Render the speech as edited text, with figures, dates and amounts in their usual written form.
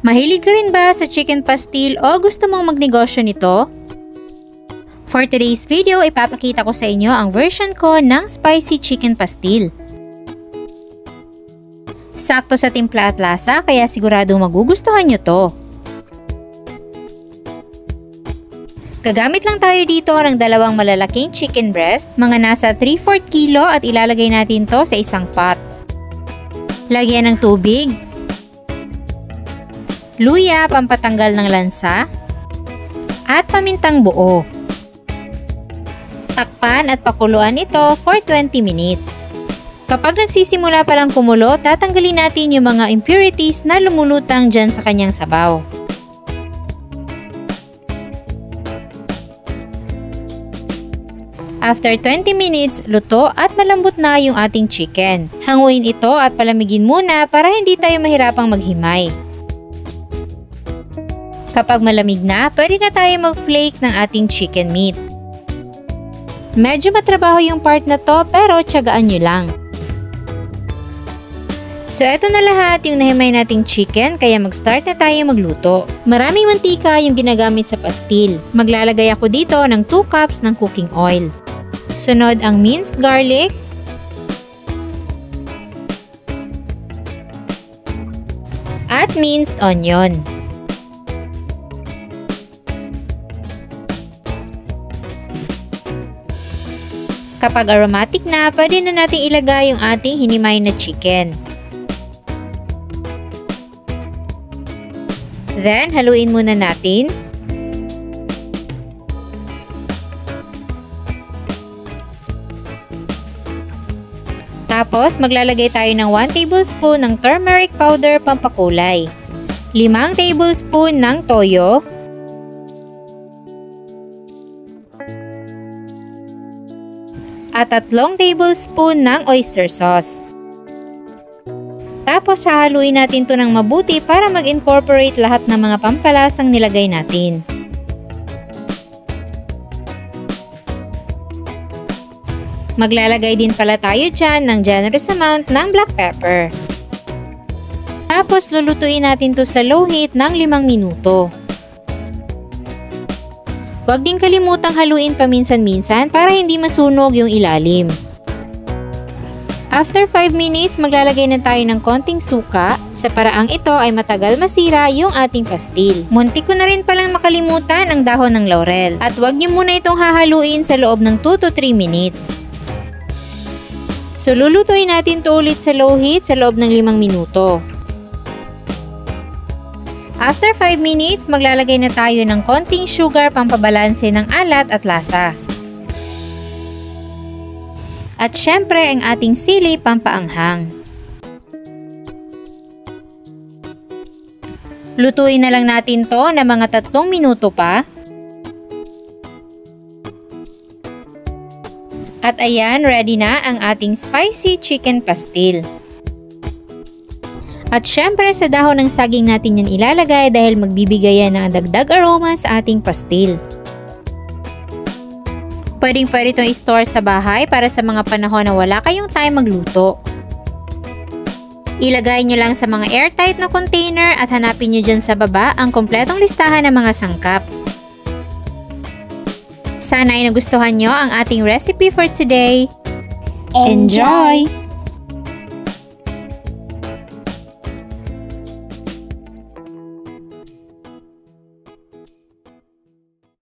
Mahilig ka rin ba sa chicken pastil o gusto mong magnegosyo nito? For today's video, ipapakita ko sa inyo ang version ko ng spicy chicken pastil. Sakto sa timpla at lasa, kaya siguradong magugustuhan nyo to. Gagamit lang tayo dito ng dalawang malalaking chicken breast, mga nasa 3/4 kilo at ilalagay natin to sa isang pot. Lagyan ng tubig, luya pampatanggal ng lansa, at pamintang buo. Takpan at pakuluan ito for 20 minutes. Kapag nagsisimula palang kumulo, tatanggalin natin yung mga impurities na lumulutang dyan sa kanyang sabaw. After 20 minutes, luto at malambot na yung ating chicken. Hanguin ito at palamigin muna para hindi tayo mahirapang maghimay. Kapag malamig na, pwede na tayo mag-flake ng ating chicken meat. Medyo matrabaho yung part na to pero tiyagaan nyo lang. So eto na lahat yung nahimay nating chicken kaya mag-start na tayo magluto. Maraming mantika yung ginagamit sa pastil. Maglalagay ako dito ng 2 cups ng cooking oil. Sunod ang minced garlic, at minced onion. Kapag aromatic na, pwede na natin ilagay yung ating hinimay na chicken. Then, haluin muna natin. Tapos, maglalagay tayo ng 1 tablespoon ng turmeric powder pampakulay, 5 tablespoon ng toyo, at 3 tablespoon ng oyster sauce. Tapos, hahaluin natin ito ng mabuti para mag-incorporate lahat ng mga pampalasang nilagay natin. Maglalagay din pala tayo dyan ng generous amount ng black pepper. Tapos, lulutuin natin ito sa low heat ng 5 minuto. Huwag din kalimutang haluin paminsan-minsan para hindi masunog yung ilalim. After 5 minutes, maglalagay na tayo ng konting suka. Sa paraang ito ay matagal masira yung ating pastil. Muntik ko na rin palang makalimutan ang dahon ng laurel. At huwag niyo muna itong hahaluin sa loob ng 2 to 3 minutes. So lulutuin natin ito ulit sa low heat sa loob ng 5 minuto. After 5 minutes, maglalagay na tayo ng konting sugar pampabalanse ng alat at lasa. At syempre ang ating sili pampaanghang. Lutuin na lang natin to na mga 3 minuto pa. At ayan, ready na ang ating spicy chicken pastil. At syempre sa dahon ng saging natin yan ilalagay dahil magbibigay yan ng dagdag aroma sa ating pastil. Pwedeng-pwede itong i-store sa bahay para sa mga panahon na wala kayong time magluto. Ilagay nyo lang sa mga airtight na container at hanapin nyo dyan sa baba ang kompletong listahan ng mga sangkap. Sana ay nagustuhan nyo ang ating recipe for today. Enjoy!